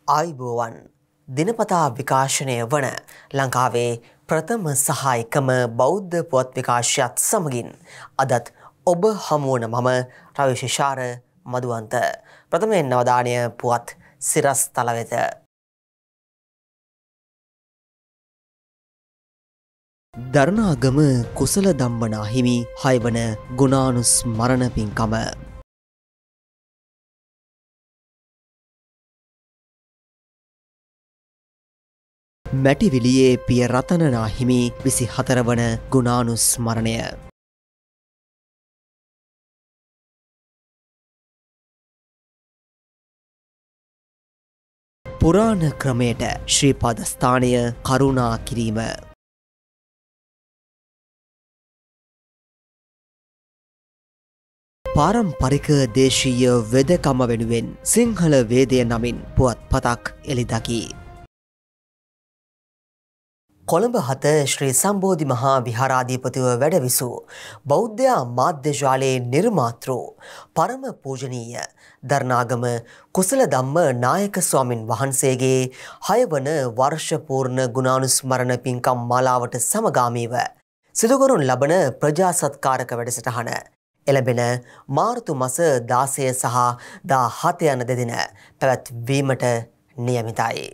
ආයුබෝවන් දිනපතා විකාශනය වන ලංකාවේ ප්‍රථම සහ එකම බෞද්ධ පුවත් විකාශයත් සමගින් අදත් ඔබ හමුවන මම රවිශේෂාර මදුවන්ත ප්‍රථමයෙන් නවදානය පුවත් සිරස් තල වෙත. දරණාගම කුසල ධම්මනා හිමි 6 වන ගුණානුස්මරණ පින්කම මැටිවිලියේ පිය රතනනා හිමි 24 වන ගුණානුස්මරණය. පුරාණ ක්‍රමයට ශ්‍රී පද ස්ථානය කරුණා කිරීම. පාරම්පරික දේශීය වෙදකම වෙනුවෙන් සිංහල වේදය නමින් පුවත්පතක් එළිදකි. කොළඹ 7 ශ්‍රී සම්බෝධි මහා විහාරාධිපතිව වැඩවිසූ බෞද්ධ මාධ්‍යජාලයේ නිර්මාතෘ පරම පූජනීය දරණාගම කුසල ධම්ම නායක ස්වාමින් වහන්සේගේ 6 වන වර්ෂ පූර්ණ ගුණානුස්මරණ පින්කම් මාලාවට සමගාමීව සිදු කරනු ලබන ප්‍රජා සත්කාරක වැඩසටහන එළඹෙන මාර්තු මාස 16 සහ 17 යන දෙදින පැවැත්වීමට නියමිතයි.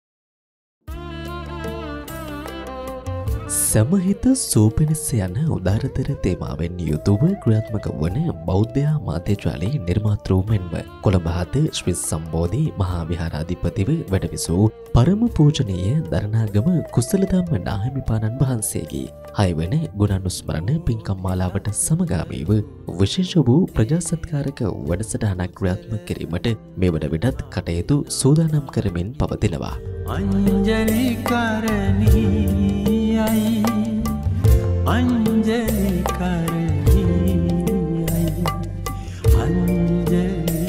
සමහිත සූපිනිස්ස යන උදාරතර තේමාවෙන් යුතුව ක්‍රියාත්මක වන බෞද්ධ මාධ්‍යජාලයේ නිර්මාතෘ මෙන්ම කොළඹ 7 ශ්‍රී සම්බෝධි මහා විහාරාධිපතිව වැඩවිසූ පරම පූජනීය දරණාගම කුසල ධම්ම නාහිමිපාණන් වහන්සේගේ 6 වන ගුණානුස්මරණ පින්කම් මාලාවට සමගාමීව විශේෂ වූ ප්‍රජා සත්කාරක වැඩසටහනක් ක්‍රියාත්මක කිරීමට මෙවන විටත් කටයුතු සූදානම් කරමින් පවතිනවා. අංජලි කරණී अंजलि करनी अंजलि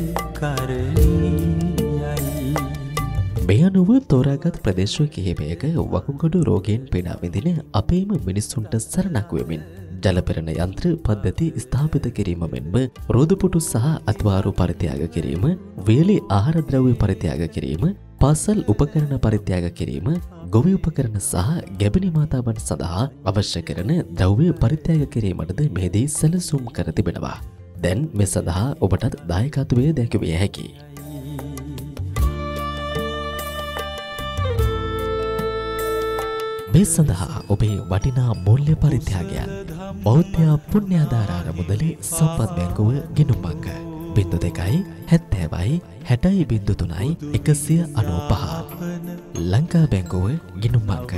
करनी මේ අනුව තෝරාගත් ප්‍රදේශ කිහිපයක වකුගඩු රෝගයෙන් පීඩා විඳින අපේම මිනිසුන්ට සරණක් වෙමින් ජල පෙරණ යන්ත්‍ර පද්ධති ස්ථාපිත කිරීම මෙන්ම රෝදපුටු සහ අත්වාරු පරිත්‍යාග කිරීම, වේලි ආහාර ද්‍රව්‍ය පරිත්‍යාග කිරීම, පාසල් උපකරණ පරිත්‍යාග කිරීම, ගොවි උපකරණ සහ ගැබිනි මාතාවන් සඳහා අවශ්‍ය කරන ද්‍රව්‍ය පරිත්‍යාග කිරීමටද මෙහිදී සැලසුම් කර තිබෙනවා. දැන් මේ සඳහා ඔබටත් දායකත්වය දැක්විය හැකියි. මේ සඳහා ඔබේ වටිනා මූල්‍ය පරිත්‍යාගයන් බෞද්ධ පුණ්‍යාධාර මුදලේ සම්පත් බැංකුව ගිණුම් අංක 0270.3.195 ලංකා බැංකුව ගිණුම් අංක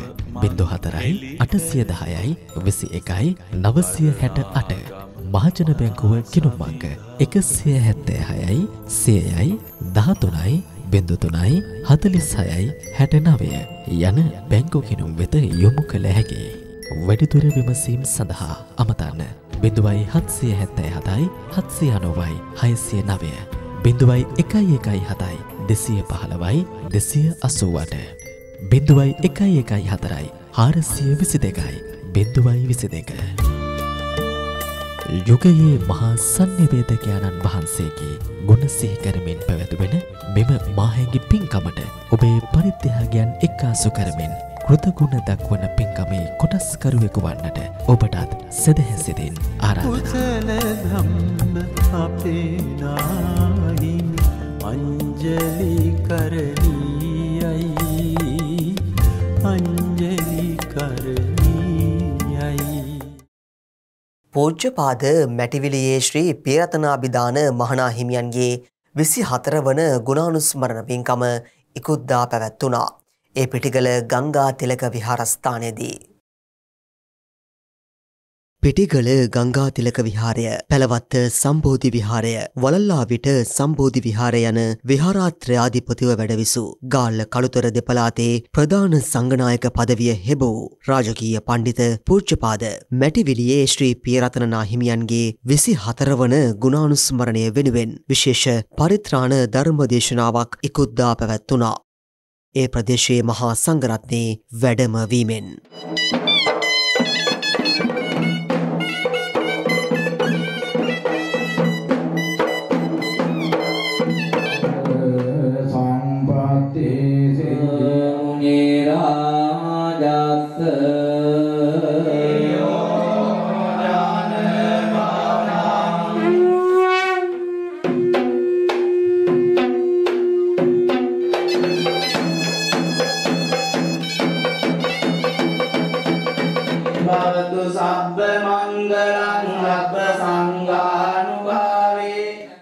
04.810.21.968 මහජන බැංකුව ගිණුම් අංක 176.13.03.46.69 යන බැංකු ගිණුම් වෙත යොමු කළ හැකියි. වැඩිදුර විමසීම් සඳහා අමතන්න 0777 790 609 0117 215 288 0114 422 යුගයේ මහා සංනිවේදකයන්න් වහන්සේගේ ගුණ සිහි කරමින් පැවැත්වෙන මෙම මාහැඟි පින්කමට ඔබේ පරිත්‍යාගයන් එක්කාසු කරමින් කෘතගුණ දක්වන පින්කමේ කොටස්කරුවෙකු වන්නට ඔබටත් සදහැසිතින් ආරාධනා. කුසල ධම්ම අපේ නාහිමි අංජලි කරණීයයි අංජලි කරණීයයි. පූජ්‍යපාද මැටිවිලියේ ශ්‍රී පියරතනාභිදාන මහනා හිමියන්ගේ 24 වන ගුණානුස්මරණ පින්කම ඉකුත්දා පැවැත්වුණා. ඒ පිටිගල ගංගා තිලක විහාරස්ථානයේදී පිටිගල ගංගා තිලක විහාරය, පැලවත්ත සම්බෝධි විහාරය, වලල්ලාවිට සම්බෝධි විහාරය යන විහාරාත්‍රාධිපතිව වැඩවිසූ ගාල්ල කළුතර දෙපළාතේ ප්‍රධාන සංඝනායක පදවිය හෙබවූ රාජකීය පණ්ඩිත පූජ්‍යපාද මැටිවිලියේ ශ්‍රී පියරතන නාහිමියන්ගේ 24 වන ගුණානුස්මරණය වෙනුවෙන් විශේෂ පරිත්‍රාණ ධර්ම දේශනාවක් ඉකුත්දා පැවැත්වුණා. ඒ ප්‍රදේශයේ මහා සංඝරත්නයේ වැඩම වීමෙන් සම්පත්තේ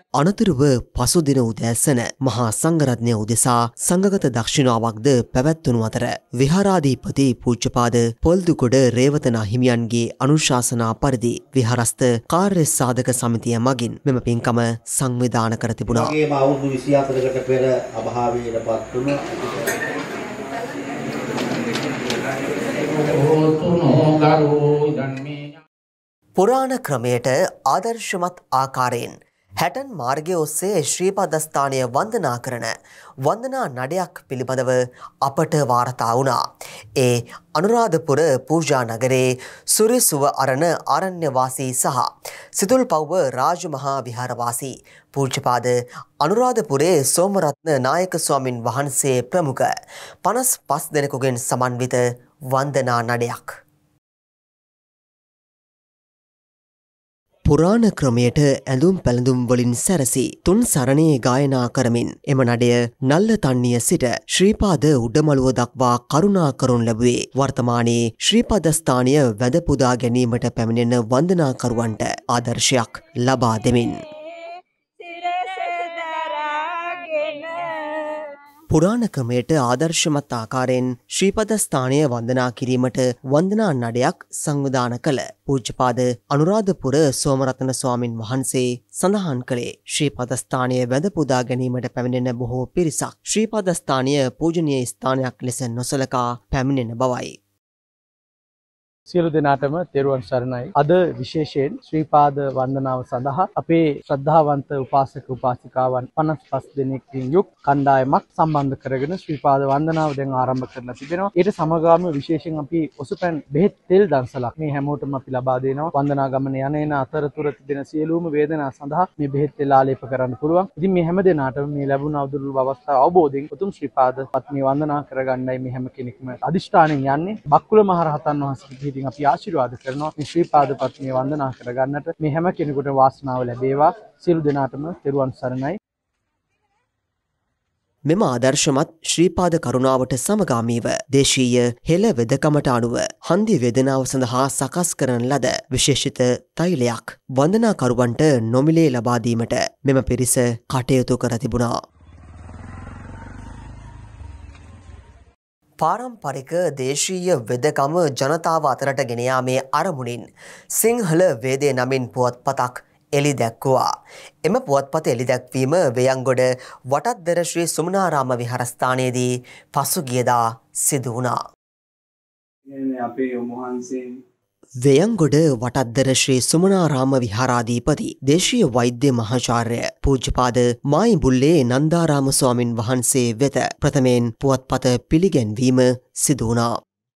අනතුරුව පසුදින උදෑසන මහා සංඝරත්නය උදෙසා සංඝගත දක්ෂිණාවක්ද පැවැත්වුණු අතර විහාරාධිපති පූජ්‍යපාද පොල්දුගොඩ රේවතන හිමියන්ගේ අනුශාසනා පරිදි විහාරස්ථ කාර්ය සාධක සමිතිය මගින් මෙම පින්කම සංවිධානය කර තිබුණා. වගේම අවුරුදු 24කට පෙර අභාවයටපත් වුණ පුරාණ ක්‍රමයට ආදර්ශමත් ආකාරයෙන් හැටන් මාර්ගය ඔස්සේ ශ්‍රීපදස්ථානය වන්දනා කරන වන්දනා නඩයක් පිළිබඳව අපට වාර්තා වුණා. ඒ අනුරාධපුර පූජා නගරේ සුරිසුව අරණ ආරණ්‍යවාසී සහ සිතුල්පව්ව රාජමහා විහාරවාසී පූජ්‍යපාද අනුරාධපුරේ සෝමරත්න නායක ස්වාමින් වහන්සේ ප්‍රමුඛ 55 දෙනෙකුගෙන් සමන්විත වන්දනා නඩයක්. පුරාණ ක්‍රමයට ඇඳුම් පැළඳුම් වලින් සැරසි තුන් සරණේ ගායනා කරමින් එම නඩය නල්ලතන්නිය සිට ශ්‍රීපාද උඩමළුව දක්වා කරුණා කරනු ලැබුවේ වර්තමානයේ ශ්‍රීපදස්ථානය වැඳ පුදා ගැනීමට පැමිණෙන වන්දනාකරුවන්ට ආදර්ශයක් ලබා දෙමින්. පුරාණ ක්‍රමයට ආදර්ශමත් ආකාරයෙන් ශ්‍රීපදස්ථානය වන්දනා කිරීමට වන්දනා නඩයක් සංවිධානය කළ පූජ්‍යපාද අනුරාධපුර සෝමරත්න ස්වාමින් වහන්සේ සඳහන් කළේ ශ්‍රීපදස්ථානය වැඳ පුදා ගැනීමට පැමිණෙන බොහෝ පිරිසක් ශ්‍රීපදස්ථානය පූජනීය ස්ථානයක් ලෙස නොසලකා පැමිණෙන බවයි. සියලු දෙනාටම තෙරුවන් සරණයි. අද විශේෂයෙන් ශ්‍රීපාද වන්දනාව සඳහා අපේ ශ්‍රද්ධාවන්ත උපාසක උපාසිකාවන් 55 දෙනෙක්කින් යුක් කණ්ඩායමක් සම්බන්ධ කරගෙන ශ්‍රීපාද වන්දනාව දැන් ආරම්භ කරලා තිබෙනවා. ඊට සමගාමීව විශේෂයෙන් අපි ඔසුපැන් බෙහෙත් තෙල් දන්සලක් මේ හැමෝටම අපි ලබා දෙනවා. වන්දනා ගමන යන අතරතුර තිබෙන සියලුම වේදනා සඳහා මේ බෙහෙත් තෙල් ආලේප කරන්න පුළුවන්. ඉතින් මේ හැම දෙනාටම මේ ලැබුණ අවුරුදු අවස්ථාව අවබෝධයෙන් උතුම් ශ්‍රීපාද පත්නි වන්දනා කරගන්නයි මේ හැම කෙනෙක්ම අදිෂ්ඨානෙන් යන්නේ. බක්කුල මහරහතන් වහන්සේ අපි ආශිර්වාද කරනවා මේ ශ්‍රීපාද පත්නිය වන්දනා කරගන්නට මේ හැම කෙනෙකුට වාසනාව ලැබේවා. සියලු දෙනාටම තෙරුවන් සරණයි. මෙම ආදර්ශමත් ශ්‍රීපාද කරුණාවට සමගාමීව දේශීය හෙළ වෙදකමට අනුව හන්දි වේදනාව සඳහා සකස් කරන ලද විශේෂිත තෛලයක් වන්දනාකරුවන්ට නොමිලේ ලබා දීමට මෙම පිරිස කටයුතු කර තිබුණා. පාරම්පරික දේශීය වෙදකම ජනතාව අතරට ගෙන යාමේ අරමුණින් සිංහල වේදේ නමින් පුවත්පතක් එළි දැක්වුවා. එම පුවත්පත එළි දැක්වීම වේයන්ගොඩ වටත්දර ශ්‍රී සුමනාරාම විහාරස්ථානයේදී පසුගියදා සිදු වුණා. අපේ වහන්සේ වේයන්ගොඩ වටත්දර ශ්‍රී සුමනාරාම විහාරාධිපති දේශීය වෛද්‍ය මහාචාර්ය පූජ්‍යපාද මායිඹුල්ලේ නන්දාරාම ස්වාමින් වහන්සේ වෙත ප්‍රථමයෙන් පුවත්පත පිළිගැන්වීම සිදු වුණා.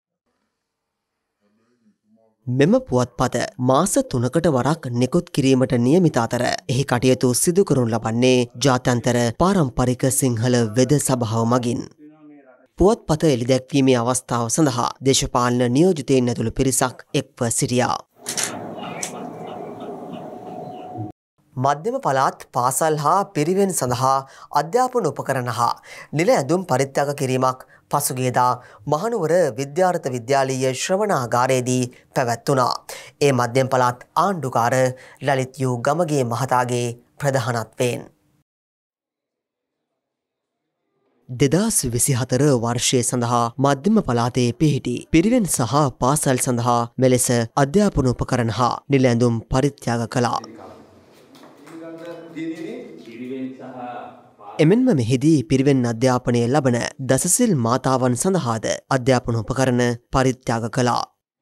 මෙම පුවත්පත මාස 3කට වරක් නිකුත් කිරීමට නියමිත අතර එහි කටයුතු සිදු කරනු ලබන්නේ ජාත්‍යන්තර පාරම්පරික සිංහල වෙද සභාව මගින්. පුවත්පත එළිදැක්වීමේ අවස්ථාව සඳහා දේශපාලන නියෝජිතයින් ඇතුළු පිරිසක් එක්ව සිටියා. මධ්‍යම පළාත් පාසල් හා පිරිවෙන් සඳහා අධ්‍යාපන උපකරණ හා නිල ඇඳුම් පරිත්‍යාග කිරීමක් පසුගියදා මහනුවර විද්‍යාර්ථ විද්‍යාලීය ශ්‍රවණාගාරයේදී පැවැත්වුණා. ඒ මධ්‍යම පළාත් ආණ්ඩුකාර ලලිත් යූ ගමගේ මහතාගේ ප්‍රධානත්වයෙන් 2024 වර්ෂය සඳහා මධ්‍යම පළාතේ පිහිටි පිරිවෙන් සහ පාසල් සඳහා මෙලෙස අධ්‍යාපන උපකරණ හා නිල ඇඳුම් පරිත්‍යාග කළා. එමෙන්ම මෙහිදී පිරිවෙන් අධ්‍යාපනය ලබන දසසිල් මාතාවන් සඳහාද අධ්‍යාපන උපකරණ පරිත්‍යාග කළා.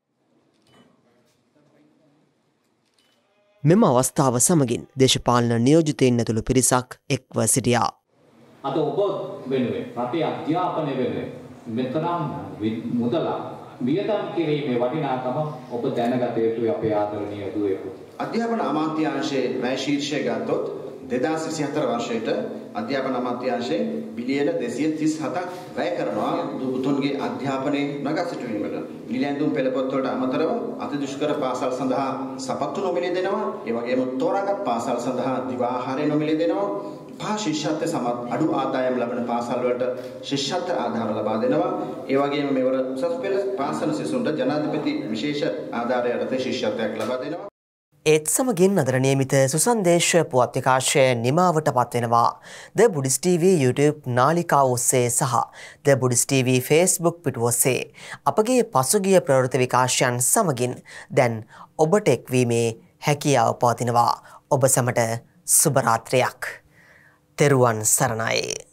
මෙම අවස්ථාව සමගින් දේශපාලන නියෝජිතයින් ඇතුළු පිරිසක් එක්ව සිටියා. අද ඔබ වෙනුවෙන් රටේ අධ්‍යාපනය වෙනුවෙන් මෙතරම් මුදලක් වියදම් කිරීමේ වටිනාකම ඔබ දැනගත යුතුයි අපේ ආදරණීය දුවේකෝ. අධ්‍යාපන අමාත්‍යාංශයේ වැය ශීර්ෂය ගත්තොත් 2024 වර්ෂයට අධ්‍යාපන අමාත්‍යාංශයේ බිලියන 237ක් වැය කරනවා දුතුන්ගේ අධ්‍යාපනයේ නගා සිටුවීමට. නිල ඇඳුම් පෙළපොත් වලට අමතරව අති දුෂ්කර පාසල් සඳහා සපත්තු නොමිලේ දෙනවා. ඒ වගේම තෝරාගත් පාසල් සඳහා දිවා ආහාරය නොමිලේ දෙනවා. පහ ශිෂ්‍යත්ව සමත් අඩු ආදායම් ලබන පාසල් වලට ශිෂ්‍යත්ව ආධාර ලබා දෙනවා. ඒ වගේම මෙවර උසස් පෙළ පාසල් සිසුන්ට ජනාධිපති විශේෂ ආධාරය යටතේ ශිෂ්‍යත්වයක් ලබා දෙනවා. ඒත් සමගින් අදට නියමිත සුසන්දේශ පුවත් විකාශය නිමාවට පත්වෙනවා. The Buddhist TV YouTube නාලිකාව ඔස්සේ සහ The Buddhist TV Facebook පිටුව ඔස්සේ අපගේ පසුගිය ප්‍රවෘත්ති විකාශයන් සමගින් දැන් ඔබට එක්වීමේ හැකියාව පවතිනවා. ඔබ සැමට සුබ රාත්‍රියක්. තෙරුවන් සරණයි.